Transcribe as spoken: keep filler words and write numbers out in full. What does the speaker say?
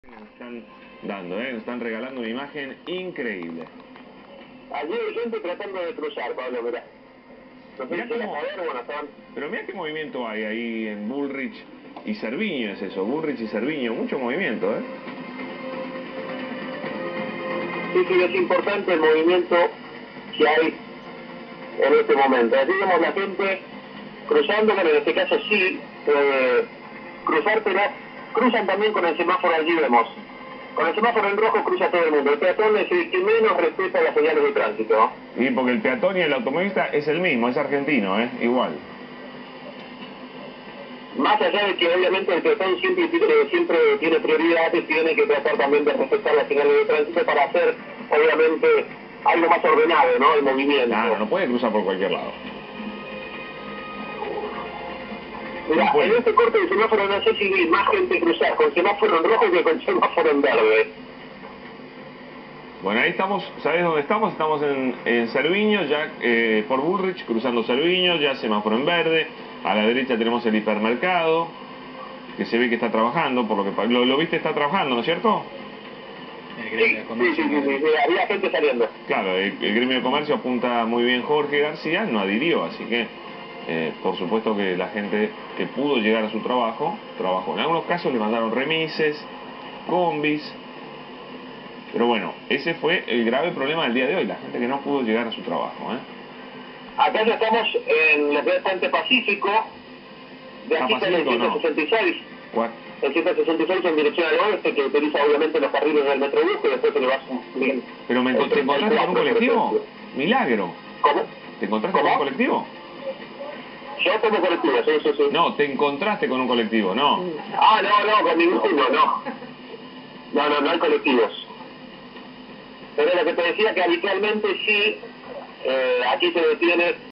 Nos están dando, ¿eh? Nos están regalando una imagen increíble. Allí hay gente tratando de cruzar, Pablo, mirá. No sé Mirá si cómo... a ver, bueno, estaban... Pero mira qué movimiento hay ahí en Bullrich y Cerviño, es eso, Bullrich y Cerviño, mucho movimiento, ¿eh? Sí, sí, es importante el movimiento que hay en este momento. Así vemos la gente cruzando, bueno, en este caso sí, eh, cruzar, pero cruzan también con el semáforo, allí vemos. Con el semáforo en rojo cruza todo el mundo. El peatón es el que menos respeta las señales de tránsito. Y porque el peatón y el automovilista es el mismo, es argentino, ¿eh? Igual. Más allá de que obviamente el peatón siempre, siempre tiene prioridad y tiene que tratar también de respetar las señales de tránsito para hacer, obviamente, algo más ordenado, ¿no? El movimiento. Claro, no puede cruzar por cualquier lado. Mira, No en este corte de semáforo no sé si vi más gente cruzar con semáforo en rojo que con semáforo en verde. Bueno, ahí estamos, ¿sabes dónde estamos? Estamos en, en Cerviño, ya eh, por Bullrich, cruzando Cerviño, ya semáforo en verde. A la derecha tenemos el hipermercado, que se ve que está trabajando, por lo que lo, lo viste, está trabajando, ¿no es cierto? Sí, sí, sí, sí, sí, sí, había gente saliendo. Claro, el, el gremio de comercio apunta muy bien Jorge García, no adhirió, así que eh, por supuesto que la gente que pudo llegar a su trabajo, trabajó. En algunos casos le mandaron remises, combis, pero bueno, ese fue el grave problema del día de hoy, la gente que no pudo llegar a su trabajo, ¿eh? Acá ya estamos en lo que es Puente Pacífico, de aquí está el ciento sesenta y seis. ¿Cuál? El ciento sesenta y seis en dirección al oeste, que utiliza obviamente los carriles del Metrobús, que después se le va a bien. ¿Pero me, te encontraste con un colectivo? Milagro. ¿Cómo? ¿Te encontraste ¿Cómo? con un colectivo? Yo tomo colectivo, sí, sí, sí. No, te encontraste con un colectivo, no. Ah, no, no, con ninguno, no. No, no, no hay colectivos. Pero lo que te decía que habitualmente sí, eh, aquí se detiene